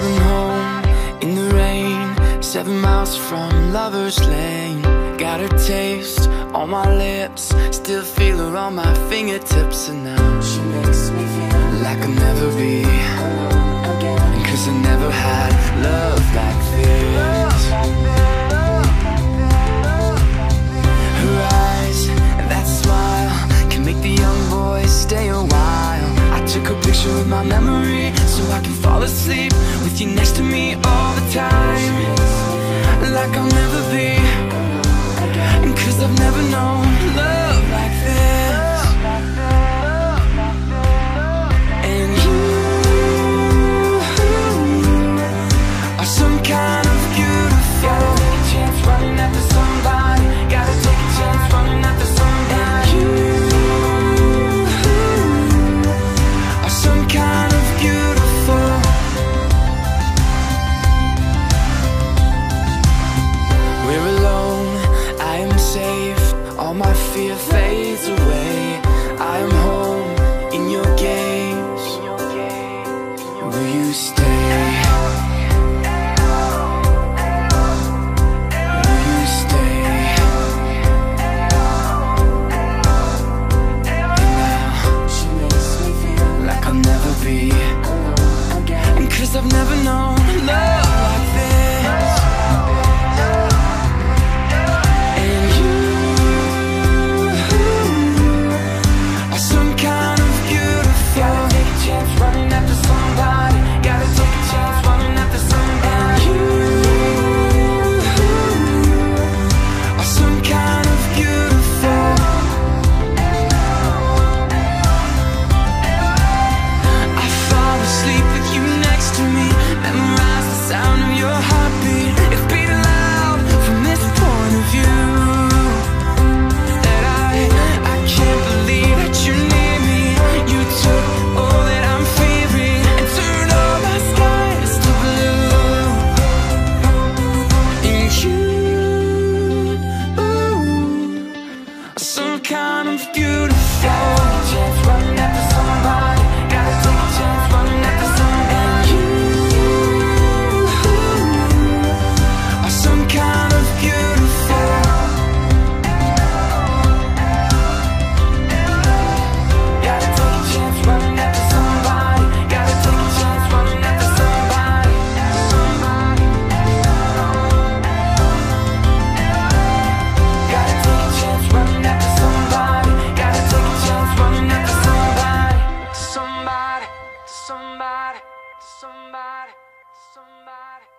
Driving home in the rain, 7 miles from Lover's Lane. Got her taste on my lips, still feel her on my fingertips. And now she makes me feel like I'll never be alone again. And 'cause I never had love like this. Her eyes and that smile can make the young boy stay a while. I took a picture with my memory so I can fall asleep with you next to me all the time, like I'll never be. And 'cause I've never known love like this. And you are some kind of beautiful. Gotta take a chance running after somebody. Gotta take a chance running after somebody. And you are some kind of beautiful. We're alone, I am safe, all my fear fades away. I am home in your gaze. Will you stay? Will you stay? And now she makes me feel like I'll never be alone again. And 'cause I've never known love like this. Some kind of beautiful. Gotta take a chance running after somebody. Gotta take a chance running after somebody. And you are some kind of beautiful. Gotta take a chance running after somebody. Gotta take a chance running after somebody. Gotta take a chance running after somebody. Gotta take a chance running after somebody. Somebody, somebody, somebody, somebody.